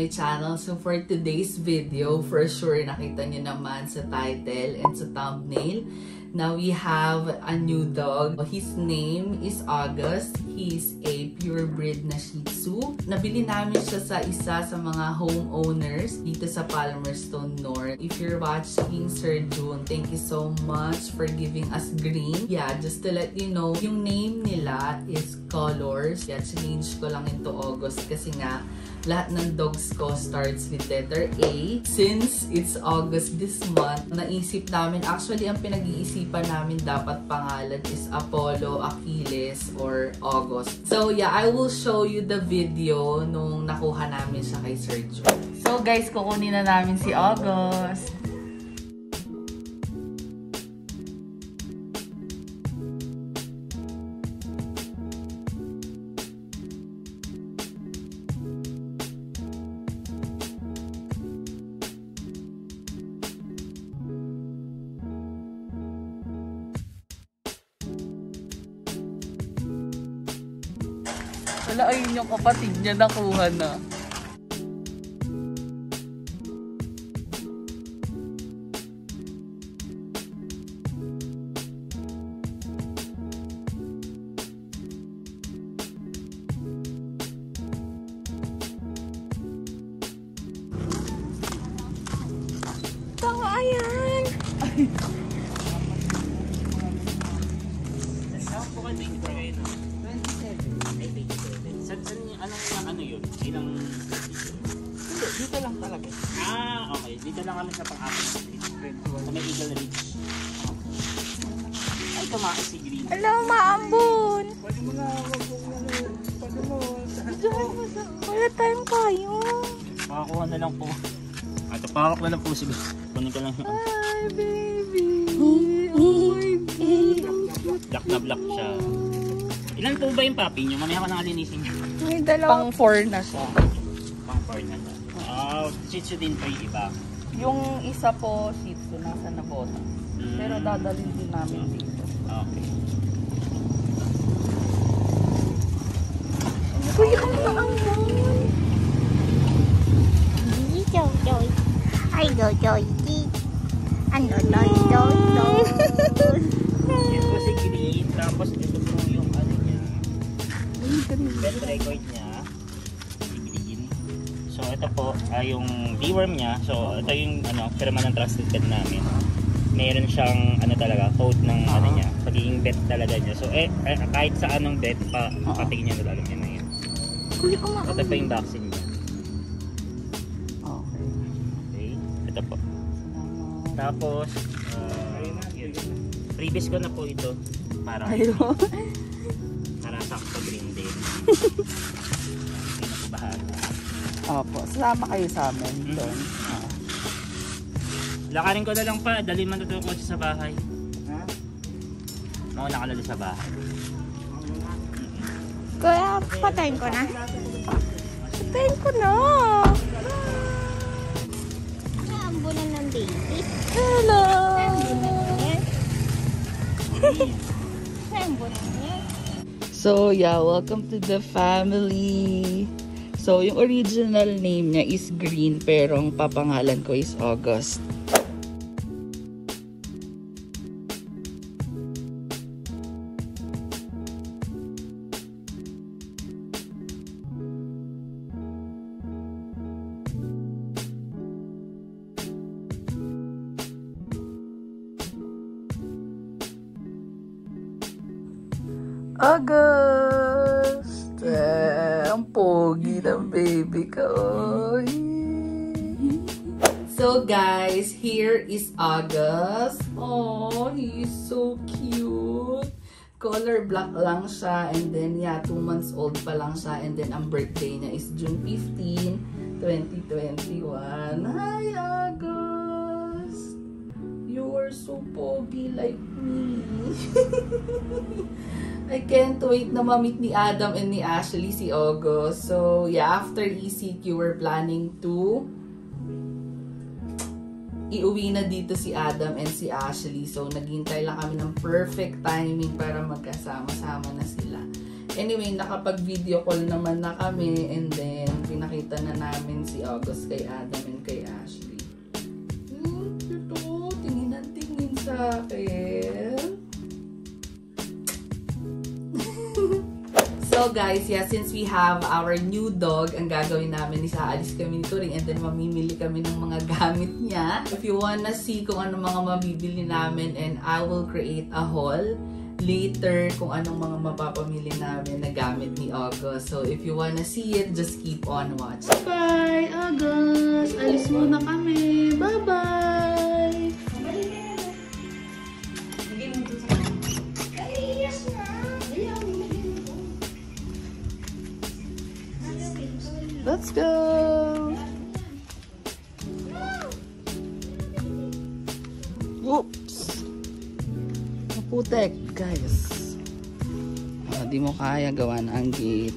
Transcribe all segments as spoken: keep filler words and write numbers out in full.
my channel. So for today's video, for sure nakita nyo naman sa title and sa thumbnail, now we have a new dog. His name is August. He's a purebred na Shih Tzu. Nabili namin siya sa isa sa mga homeowners dito sa Palmerston North. If you're watching, Sir June, thank you so much for giving us Green. Yeah, just to let you know, yung name nila is Colors. Yeah, change ko lang into August kasi nga lahat ng dogs ko starts with letter A. Since it's August this month, naisip namin, actually ang pinag-iisipan namin dapat pangalan is Apollo, Achilles, or August. So yeah, I will show you the video nung nakuha namin siya kay Sir Joe. So guys, kukunin na namin si August. Wala, ayun yung kapatid niya nakuha na. Tama, ayan! Ano yun? Ilang... Dito lang talaga. Ah, okay. Dito lang kami sa pang-apat na street. Sa may Eagle Ridge. Ay, tumakas si Green. Hello, maambon! Pwede mo na, wag mo na, pwede mo. Wala tayong kayo. Makakuha na lang po. At pawak na lang po sige. Kunin ko lang yung... Hi, baby! Oh my God! Black na black siya. Ilan po ba yung puppy nyo? Mamaya ko nang alinisin nyo. May dalawa. Pang four na siya. Pang four na siya. Oh, Shih Tzu din po yung iba. Yung isa po, Shih Tzu, nasa Nabota. Mm. Pero dadalhin din namin dito. Okay. Kuya, ang maambon! Hindi, Joy, Joy. Ay, Joy, Joy. Ano, Joy, Joy, Joy. Yan po si Green. Tapos ito po yung ano niya. Best record niya. Si Green. So ito po ay yung deworm niya. So ito yung ano, firma ng trusted pet namin. Meron siyang ano talaga, coat ng ano niya. Pagiging vet talaga niya. So eh, kahit sa anong vet pa, patingin niya talaga niya na yun. Kuya, kumain. Ito pa yung vaccine niya. Okay. Okay. Ito po. Tapos, uh, yun. Previous ko na po ito. Para Ayun. para sakto Green din. Hindi na po bahala. Opo, sama kayo sa amin doon. Mm-hmm. Ah. Lakarin ko na lang pa. Dali man ito ko sa bahay. Ha? Mauna ka lalo sa bahay. Kuya, patayin ko na. Patayin ko na. Naambunan ng baby. Hello! Naambunan yan. Naambunan yan. So yeah, welcome to the family. So yung original name niya is Green pero ang papangalan ko is August. August! Eh, ang pogi ng baby ko. So guys, here is August. Oh, he's so cute. Color black lang siya. And then, yeah, two months old pa lang siya. And then, ang birthday niya is June fifteenth, twenty twenty-one. Hi, August! You are so pogi like me. I can't wait na ma-meet ni Adam and ni Ashley si August. So, yeah, after E C Q, we're planning to iuwi na dito si Adam and si Ashley. So, naghintay lang kami ng perfect timing para magkasama-sama na sila. Anyway, nakapag-video call naman na kami and then pinakita pinakita na namin si August kay Adam and kay Ashley. Hmm, ito, tingin na tingin sa akin. So guys, yeah, since we have our new dog, ang gagawin namin is aalis kami nito rin and then mamimili kami ng mga gamit niya. If you wanna see kung ano mga mabibili namin, and I will create a haul later kung anong mga mapapamili namin na gamit ni August. So if you wanna see it, just keep on watching. Bye, August! Alis muna kami! Bye-bye! Let's go! Oops! Maputek, guys. Oh, di mo kaya gawa na ang gate.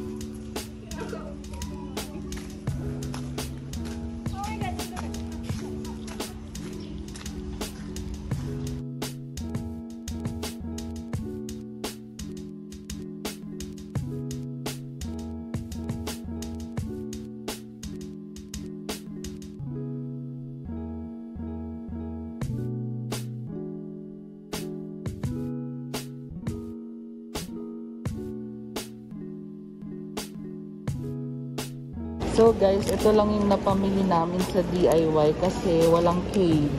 So guys, ito lang yung napamili namin sa D I Y kasi walang cage.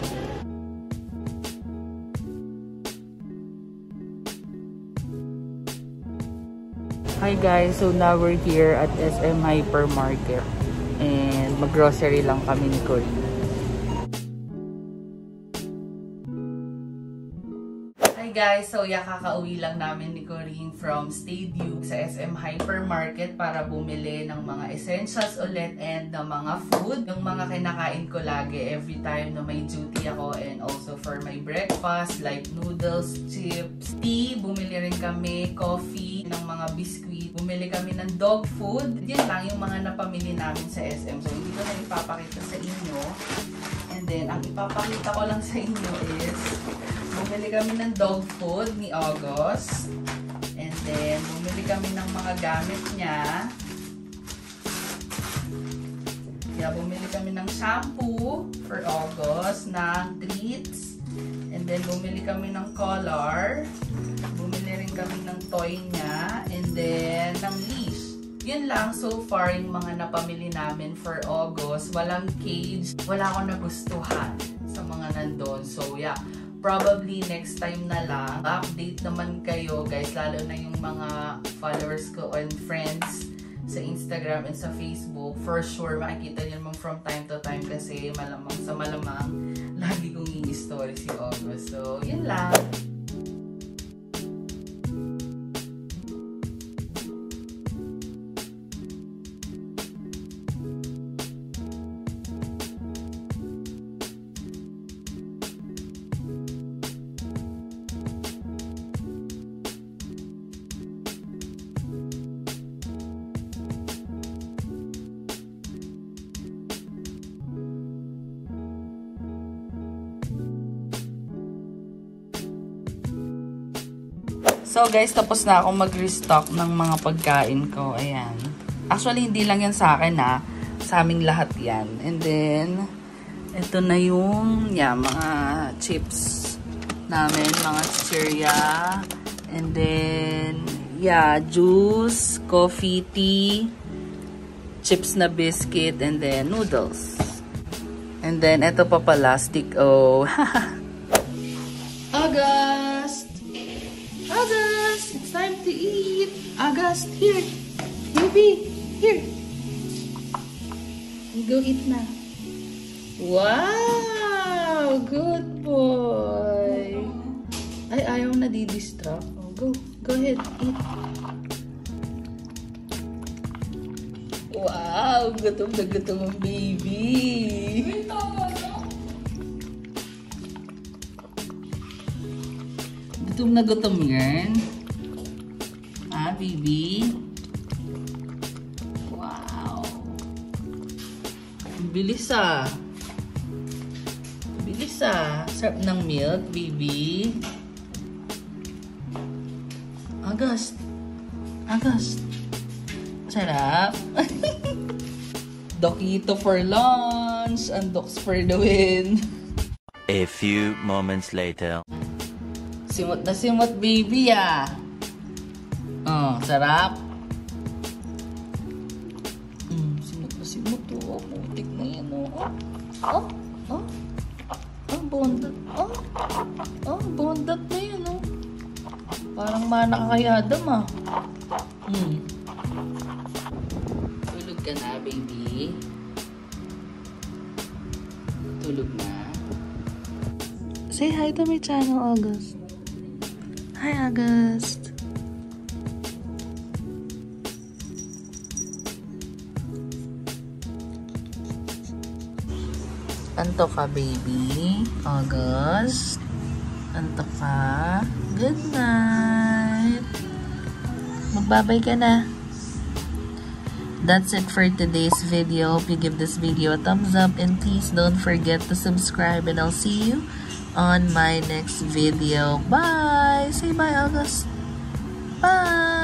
Hi guys, so now we're here at S M Hypermarket and mag-grocery lang kami ni Cory. Guys, so yeah, kakauwi lang namin ni Corinne from Stadium sa S M Hypermarket para bumili ng mga essentials ulit and ng mga food. Yung mga kinakain ko lagi every time na may duty ako, and also for my breakfast like noodles, chips, tea, bumili rin kami, coffee, ng mga biscuit. Bumili kami ng dog food. Yan lang yung mga napamili namin sa S M. So hindi ko na ipapakita sa inyo. And then, ang ipapakita ko lang sa inyo is bumili kami ng dog food ni August. And then, bumili kami ng mga gamit niya. Kaya bumili kami ng shampoo for August, ng treats. And then, bumili kami ng collar. Bumili rin kami ng toy niya. And then, ng leash. Yun lang so far yung mga napamili namin for August. Walang cage. Wala akong nagustuhan sa mga nandun. So, yeah. Probably next time na lang. Update naman kayo guys, lalo na yung mga followers ko and friends sa Instagram and sa Facebook. For sure, makikita nyo naman from time to time kasi malamang sa malamang lagi kong i-story si August. So, yun lang. So guys, tapos na akong mag-restock ng mga pagkain ko. Ayan. Actually, hindi lang yan sa akin ha. Sa aming lahat yan. And then, ito na yung yeah, mga chips namin. Mga chicheria. And then, yeah, juice, coffee, tea, chips na biscuit, and then noodles. And then, ito pa pala, stick o. August! August! It's time to eat! August, here! Baby! Here! Go eat na. Wow! Good boy! Ay, ayaw na di-distract. Oh, go. Go ahead. Eat. Wow! Gutom na gutom ang baby! Gutom na gutom yan. Ah, baby. Wow. Bilis ah. Bilis ah. Sarap ng milk, baby. August. August. Sarap. Dokito for lunch and Doks for the win. A few moments later. Simot na simot, baby, ah. Oh, sarap. Mm, simot na simot, oh. Putik na yan, oh. Oh, oh. Oh, bondat. Oh, oh, bondat na yan, oh. Parang mana kay Adam, ah. Hmm. Tulog ka na, baby. Tulog na. Say hi to my channel, August. Hi, August. Antok ka, baby? August? Antok ka? Good night. Magbabay ka na. That's it for today's video. Hope you give this video a thumbs up and please don't forget to subscribe and I'll see you on my next video. Bye! Say bye, August. Bye!